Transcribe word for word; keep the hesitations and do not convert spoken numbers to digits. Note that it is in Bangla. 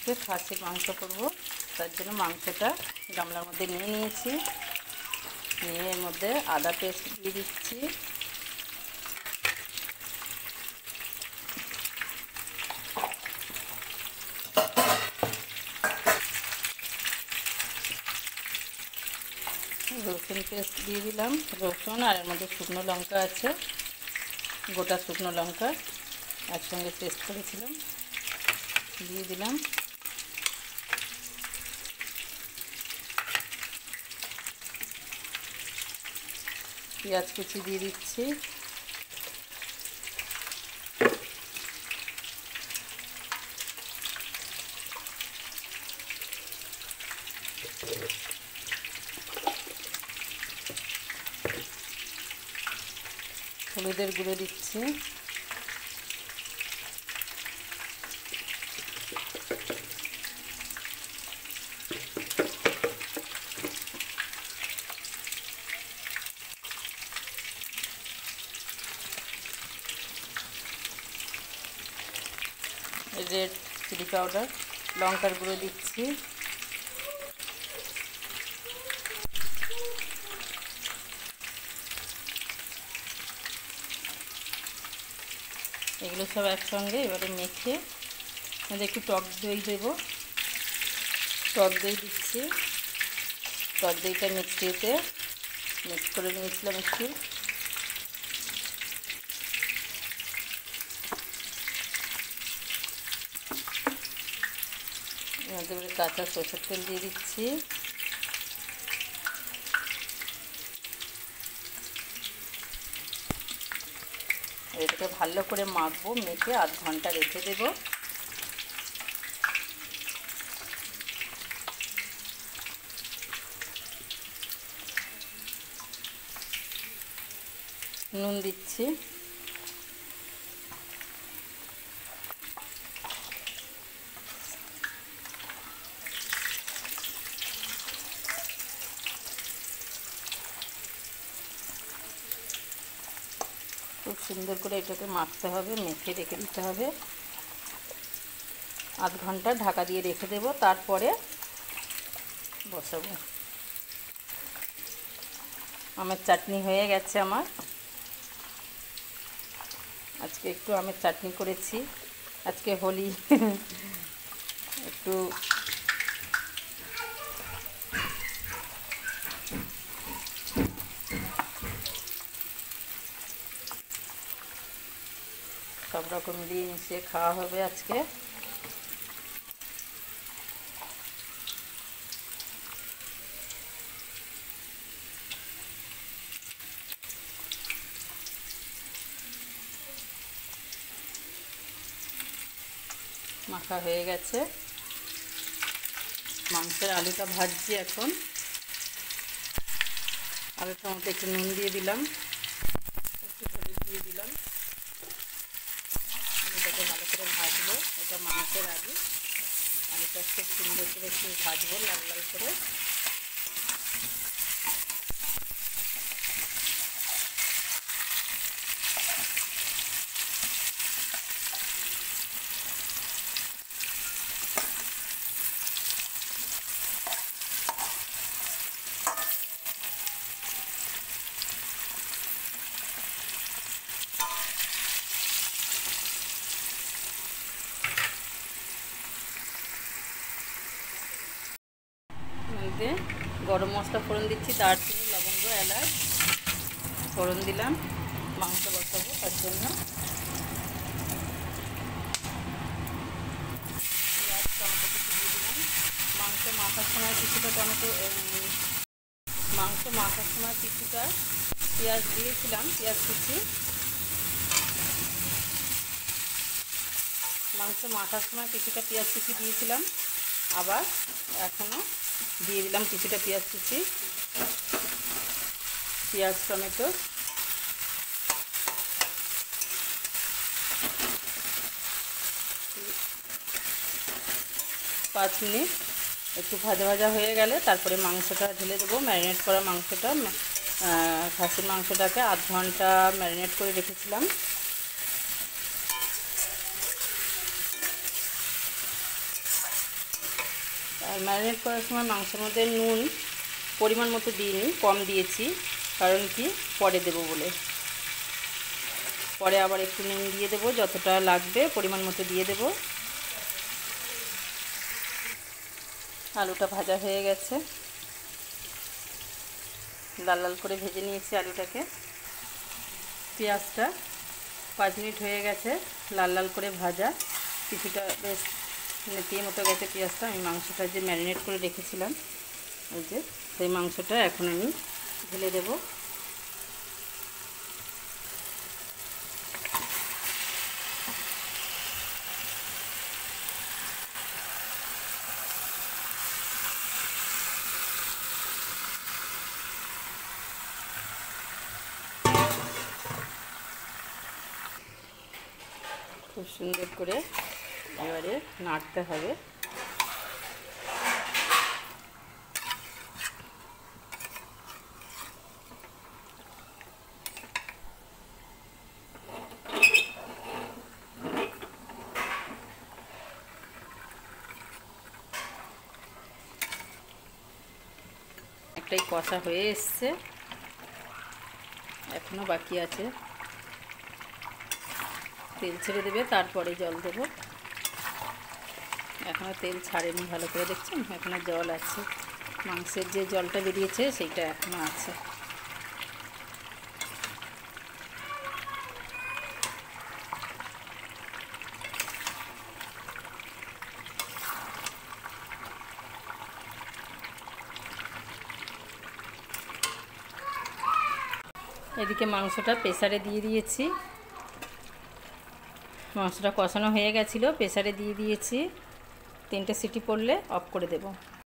আজকে খাসির মাংস করব, তার জন্য মাংসটা গামলার মধ্যে নিয়ে নিয়েছি। নিয়ে এর মধ্যে আদা পেস্ট দিয়ে দিচ্ছি, রসুন পেস্ট দিয়ে দিলাম, রসুন আর এর মধ্যে শুকনো লঙ্কা আছে, গোটা শুকনো লঙ্কা একসঙ্গে পেস্ট করেছিলাম, দিয়ে দিলাম। পেঁয়াজ কুচি দিয়ে দিচ্ছি, হলুদের গুঁড়ো দিচ্ছি, রেড চিলি পাউডার, লঙ্কার গুঁড়ো দিচ্ছি, এগুলো সব একসঙ্গে এবারে মেখে আমাদের একটু টক দই দেবো, টক দই দিচ্ছি। টক দইটা মিক্সিতে মিক্স করে নিয়েছিলাম একটু, এবারে কাঁচা সরষের তেল দিয়ে দিচ্ছি, এটাকে ভালো করে মাখবো, মেখে আধ ঘন্টা রেখে দেব। নুন দিচ্ছি, খুব সুন্দর করে এটাকে মাখতে হবে, মেখে রেখে দিতে হবে। আধ ঘন্টা ঢাকা দিয়ে রেখে দেব, তারপরে বসাবো। আমের চাটনি হয়ে গেছে আমার। আজকে একটু আমের চাটনি করেছি, আজকে হোলি, একটু সব রকম দিয়ে মিশিয়ে খাওয়া হবে আজকে। মাখা হয়ে গেছে, মাংসের আলুটা ভাজছি এখন। আলুটার মধ্যে একটু নুন দিয়ে দিলাম, একটু হলুদ দিয়ে দিলাম, আলুটাকে ভালো করে ভাজবো। এটা মাংসের আলু, আলুটা খুব সুন্দর করে একটু ভাজবো লাল লাল করে। গরম মশলা ফোড়ন দিচ্ছি, দারচিনি, লবঙ্গ, এলাচ ফোড়ন দিলাম। মাংস বসাবো তার জন্য পেঁয়াজ টমেটো কিছু দিয়ে দিলাম। মাংস মাখার সময় কিছুটা টমেটো মাংস মাখার সময় কিছুটা পেঁয়াজ দিয়েছিলাম, পেঁয়াজ কুচি। মাংস মাখার সময় কিছুটা পেঁয়াজ কুচি দিয়েছিলাম, আবার এখনও দিয়ে দিলাম কিছুটা পেঁয়াজ কুচি, পেঁয়াজ টমেটো। পাঁচ মিনিট একটু ভাজা ভাজা হয়ে গেলে তারপরে মাংসটা ঢেলে দেবো। ম্যারিনেট করা মাংসটা, খাসির মাংসটাকে আধ ঘন্টা ম্যারিনেট করে রেখেছিলাম। আর ম্যারিনেট করার সময় মাংসের মধ্যে নুন পরিমাণ মতো দিইনি, কম দিয়েছি, কারণ কি পরে দেবো বলে। পরে আবার একটু নুন দিয়ে দেবো, যতটা লাগবে পরিমাণ মতো দিয়ে দেবো। আলুটা ভাজা হয়ে গেছে, লাল লাল করে ভেজে নিয়েছি আলুটাকে। পেঁয়াজটা পাঁচ মিনিট হয়ে গেছে লাল লাল করে ভাজা, কিছুটা বেশ নেতিয়ে মতো গেছে পেঁয়াজটা। আমি মাংসটা যে ম্যারিনেট করে রেখেছিলাম ওই যে সেই মাংসটা এখন আমি ঢেলে দেব। খুব সুন্দর করে এবারে নাড়তে হবে। একটাই কষা হয়ে এসছে, এখনো বাকি আছে। তেল ছেড়ে দেবে, তারপরে জল দেব। এখনো তেল ছাড়েনি, ভালো করে দেখছেন, এখনো জল আছে। মাংসের যে জলটা বেরিয়েছে সেইটা এখনো আছে। এদিকে মাংসটা প্রেসারে দিয়ে দিয়েছি, মাংসটা কষানো হয়ে গেছিলো, প্রেসারে দিয়ে দিয়েছি। তিনটে সিটি পড়লে অফ করে দেব।